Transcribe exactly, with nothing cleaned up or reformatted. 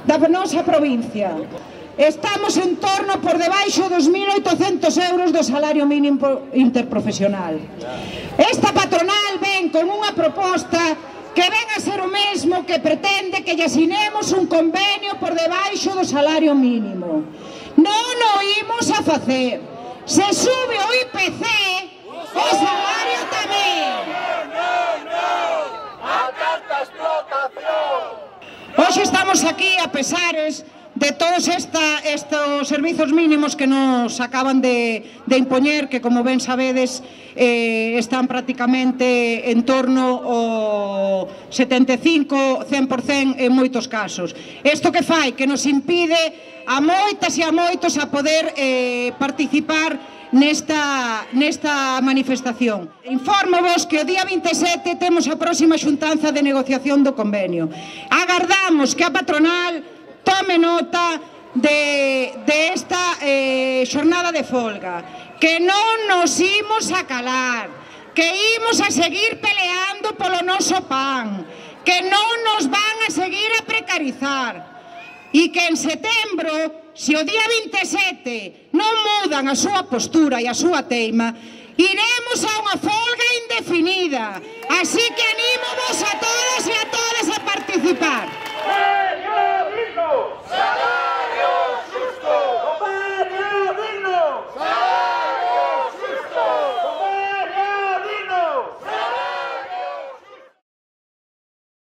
da nosa provincia. Estamos en torno por debaixo dos mil oitocentos euros do salario mínimo interprofesional. Esta patronal ven con unha proposta que ven a ser o mesmo que pretende que lle asinemos un convenio por debaixo do salario mínimo. Non o imos a facer. Se sube o I P C, o salario tamén. Non, non, non, a tanta explotación. Hoxe estamos aquí a pesares de todos esta, estos servizos mínimos que nos acaban de, de impoñer, que como ben sabedes eh, están prácticamente en torno ao setenta e cinco, cen por cen en moitos casos. Isto que fai? Que nos impide a moitas e a moitos a poder eh, participar nesta, nesta manifestación. Informo vos que o día vinte e sete temos a próxima xuntanza de negociación do convenio. Agardamos que a patronal tome nota de, de esta eh, xornada de folga, que non nos imos a calar, que imos a seguir peleando polo noso pan, que non nos van a seguir a precarizar, e que en setembro, se o día vinte e sete non mudan a súa postura e a súa teima, iremos a unha folga indefinida. Así que animo vos a todos e a todas a participar.